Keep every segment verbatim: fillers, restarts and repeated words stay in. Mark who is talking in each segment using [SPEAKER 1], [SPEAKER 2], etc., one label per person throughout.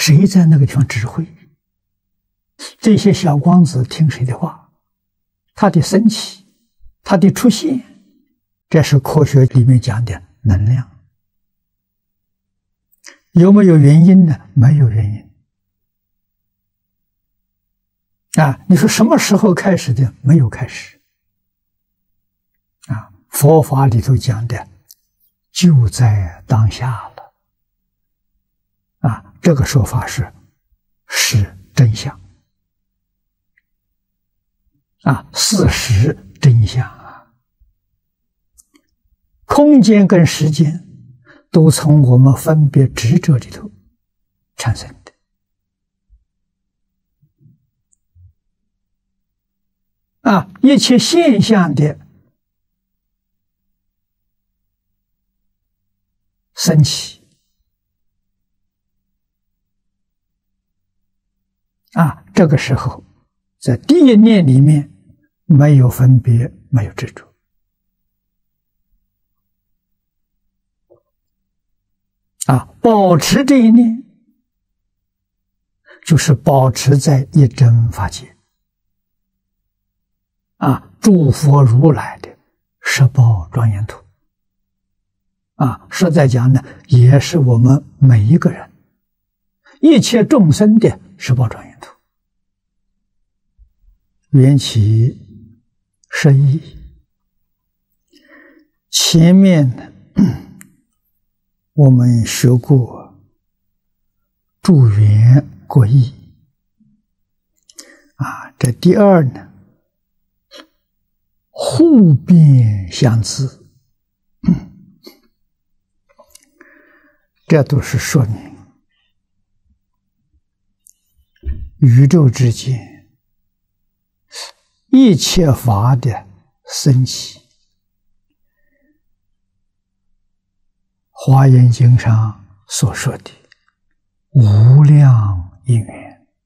[SPEAKER 1] 谁在那个地方指挥？这些小光子听谁的话？它的升起，它的出现，这是科学里面讲的能量。有没有原因呢？没有原因。啊，你说什么时候开始的？没有开始。啊，佛法里头讲的，就在当下了。啊，这个说法是是真相。啊，事实真相啊，空间跟时间都从我们分别执着里头产生的。啊，一切现象的升起，啊，这个时候在第一念里面没有分别，没有执着，啊，保持这一念，就是保持在一真法界。啊，诸佛如来的十宝庄严土，啊，实在讲呢，也是我们每一个人、一切众生的十宝庄严土。缘起十义，前面呢，我们学过助缘过义，啊，这第二呢，互变相自，这都是说明宇宙之间一切法的升起。华严经上所说的无量因缘，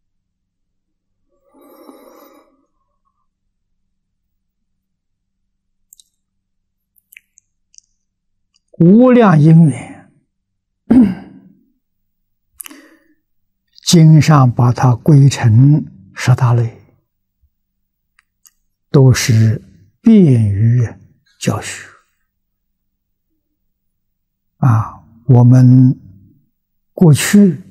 [SPEAKER 1] 无量因缘，经上把它归成十大类，都是便于教学。啊，我们过去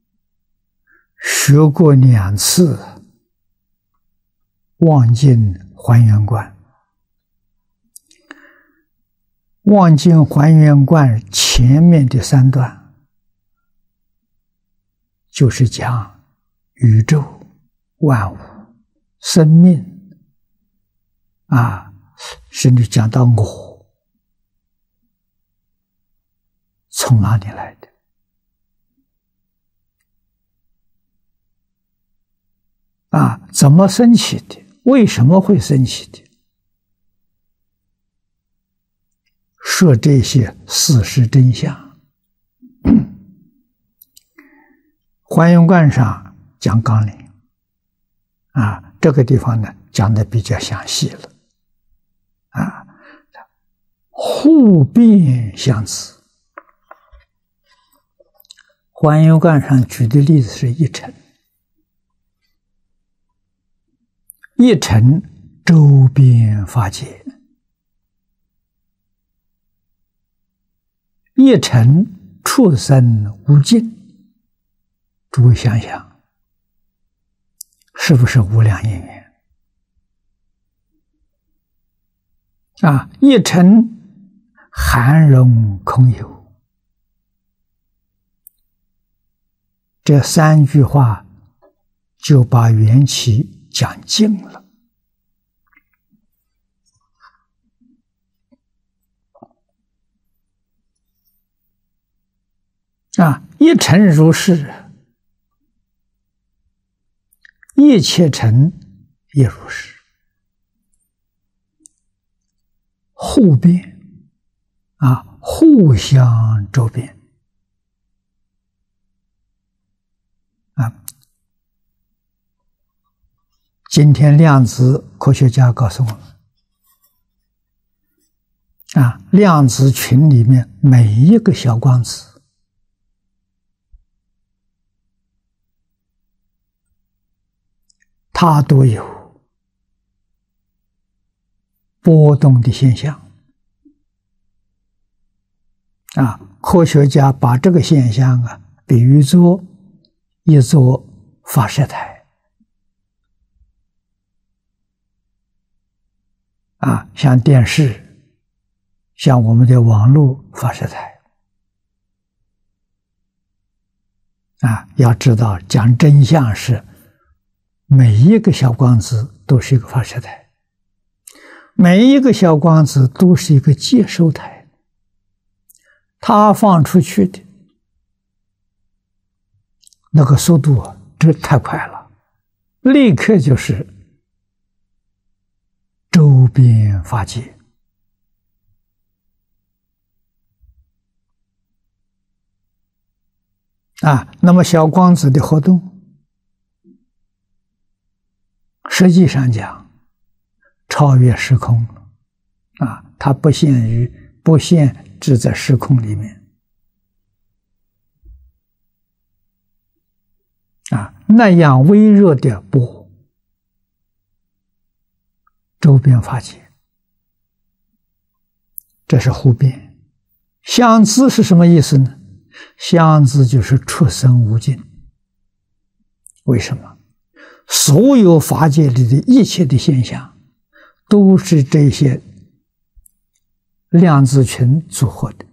[SPEAKER 1] 学过两次望境还原观。望境还原观前面的三段，就是讲宇宙万物生命，啊，甚至讲到我从哪里来的，啊，怎么升起的，为什么会升起的，说这些事实真相。还原观上讲纲领，啊，这个地方呢讲的比较详细了，啊，互变相自。还原观上举的例子是一尘，一尘周边法界，一尘畜生无尽。诸位想想，是不是无量因缘？啊，一尘含容空有，这三句话就把缘起讲尽了。啊，一尘如是，一切尘也如是，互变，啊，互相周遍，啊。今天量子科学家告诉我们，啊，量子群里面每一个小光子它都有波动的现象啊。科学家把这个现象啊比喻作一座发射台啊，像电视，像我们的网络发射台啊。要知道，讲真相是，每一个小光子都是一个发射台，每一个小光子都是一个接收台。它放出去的那个速度啊，这太快了，立刻就是周边发界啊。那么小光子的活动，实际上讲超越时空啊，它不限于不限制在时空里面啊，那样微弱的波周边发界，这是互变。相知是什么意思呢？相知就是出生无尽。为什么？所有法界里的一切的现象都是这些量子群组合的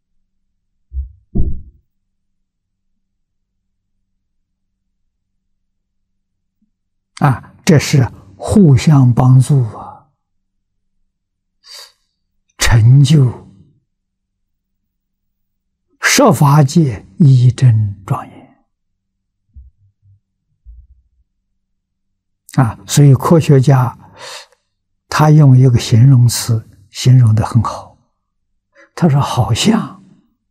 [SPEAKER 1] 啊，这是互相帮助啊，成就设法界一真庄严啊。所以科学家他用一个形容词形容得很好，他说好像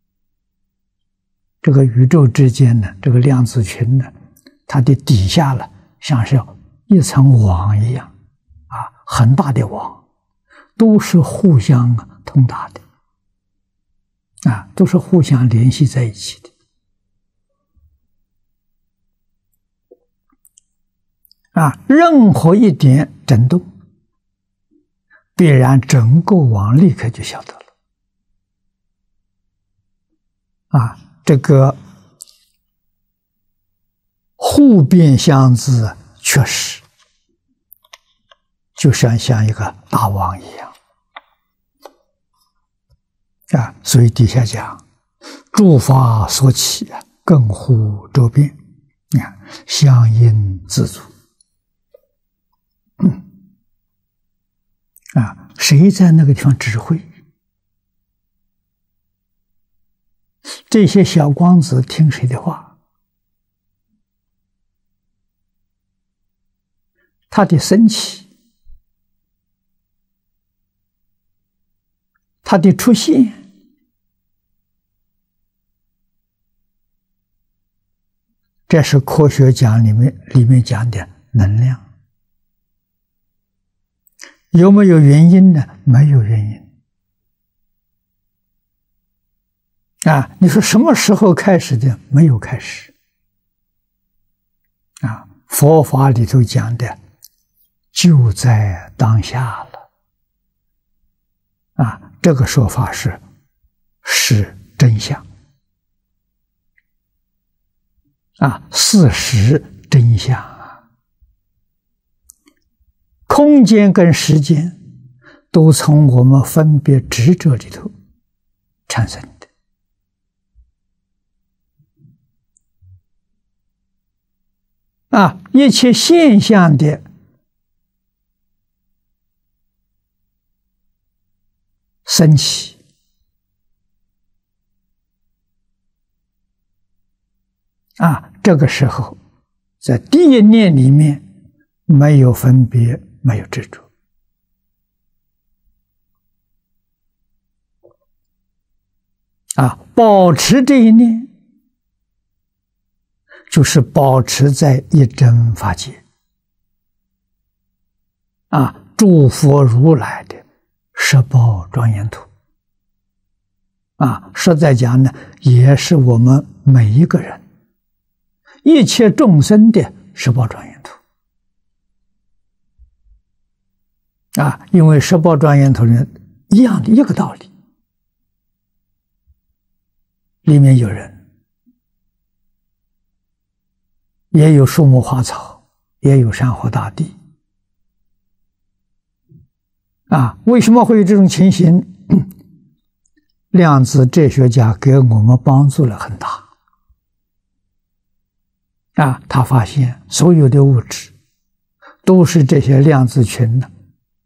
[SPEAKER 1] 这个宇宙之间呢，这个量子群呢，它的底下呢像是一层网一样啊，很大的网，都是互相通达的啊，都是互相联系在一起的啊。任何一点震动，必然整个网立刻就晓得了啊。这个互变相知确实就像像一个大网一样啊。所以底下讲诸法所起啊，更互周遍啊，相应自足。嗯啊，谁在那个地方指挥？这些小光子听谁的话？它的升起，它的出现，这是科学讲里面里面讲的能量。有没有原因呢？没有原因啊！你说什么时候开始的？没有开始啊！佛法里头讲的就在当下了啊！这个说法是是真相啊，事实真相啊！空间跟时间都从我们分别执着里头产生的啊，一切现象的升起啊，这个时候在第一念里面没有分别，没有执着啊，保持这一念就是保持在一真法界啊，诸佛如来的十宝庄严土啊，实在讲呢，也是我们每一个人一切众生的十宝庄严土啊，因为十宝庄严图里一样的一个道理，里面有人，也有树木花草，也有山河大地。啊，为什么会有这种情形？量子哲学家给我们帮助了很大。啊，他发现所有的物质都是这些量子群的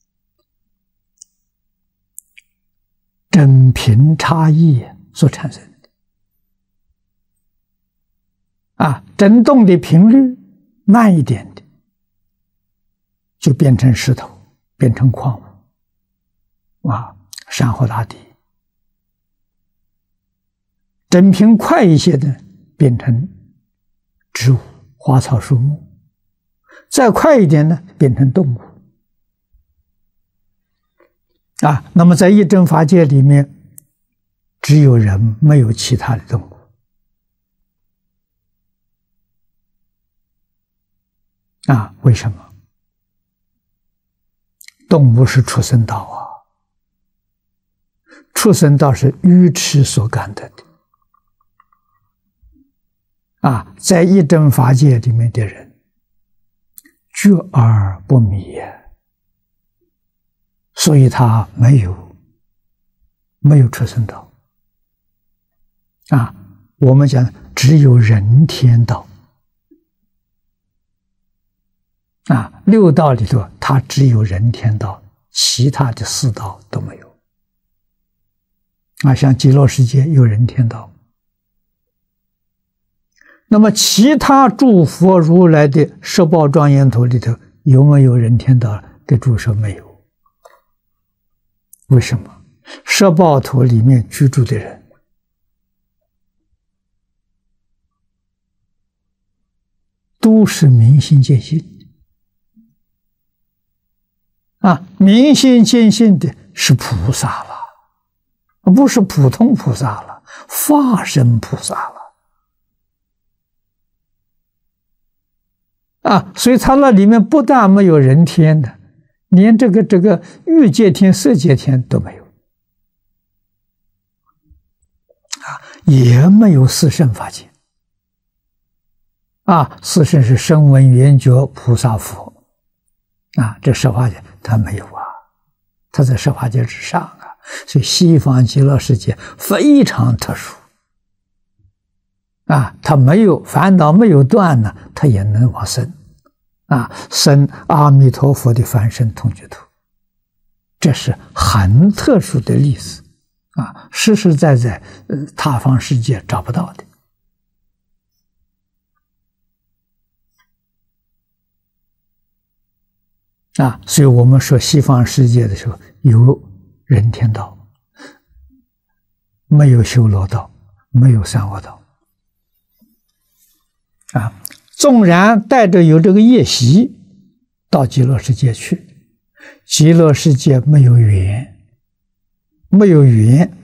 [SPEAKER 1] 振频差异所产生的。啊，振动的频率慢一点的，就变成石头，变成矿物，啊，山河大地。振频快一些的，变成植物、花草树木，再快一点呢，变成动物。啊，那么在一真法界里面，只有人，没有其他的动物。啊，为什么？动物是畜生道啊，畜生道是愚痴所感得的。啊，在一真法界里面的人，觉而不迷，所以他没有没有畜生道。啊，我们讲只有人天道。啊，六道里头，它只有人天道，其他的四道都没有。啊，像极乐世界有人天道。那么其他诸佛如来的十宝庄严图里头有没有人天道？给诸说没有。为什么？十宝图里面居住的人都是明心见性。啊，明心见性的是菩萨了，不是普通菩萨了，化身菩萨了。啊，所以他那里面不但没有人天的，连这个这个欲界天、色界天都没有，啊，也没有四圣法界。啊，四圣是声闻缘觉菩萨佛，啊，这十法界他没有啊，他在十法界之上啊，所以西方极乐世界非常特殊。啊，他没有烦恼没有断呢，他也能往生，啊，生阿弥陀佛的凡身同居土，这是很特殊的例子，啊，实实在在呃他方世界找不到的。啊，所以我们说西方世界的时候，有人天道，没有修罗道，没有三恶道。啊，纵然带着有这个业习到极乐世界去，极乐世界没有缘，没有缘，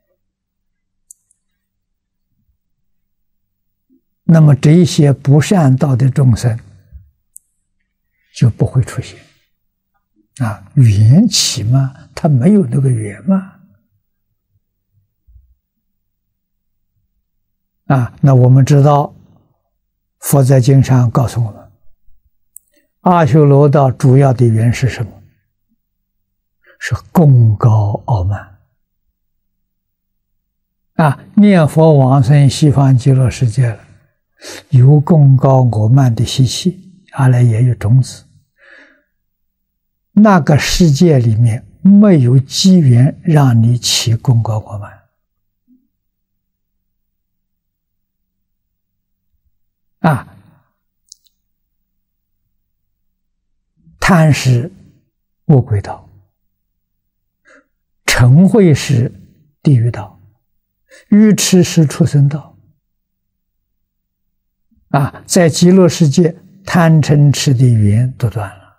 [SPEAKER 1] 那么这一些不善道的众生就不会出现。啊，缘起嘛，他没有那个缘嘛。啊，那我们知道。佛在经上告诉我们，阿修罗道主要的缘是什么？是功高傲慢。啊，念佛往生西方极乐世界了，有功高傲慢的习气，阿赖耶有种子。那个世界里面没有机缘让你起功高傲慢。啊，贪是恶鬼道，嗔恚是地狱道，愚痴是畜生道。啊，在极乐世界，贪嗔痴的缘都断了。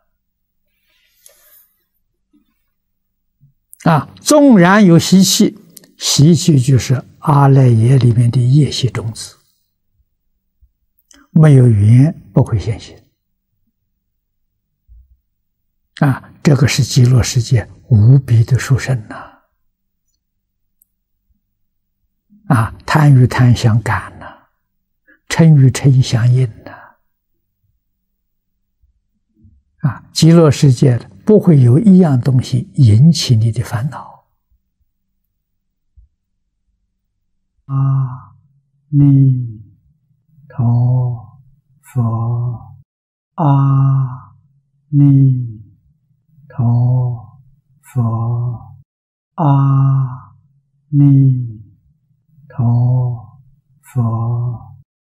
[SPEAKER 1] 啊，纵然有习气，习气就是阿赖耶里面的业习种子。没有缘不会现行。 啊，这个是极乐世界无比的殊胜呐！啊，贪与贪相感呐，嗔与嗔相应呐！啊，极乐世界不会有一样东西引起你的烦恼。阿弥陀佛，阿弥陀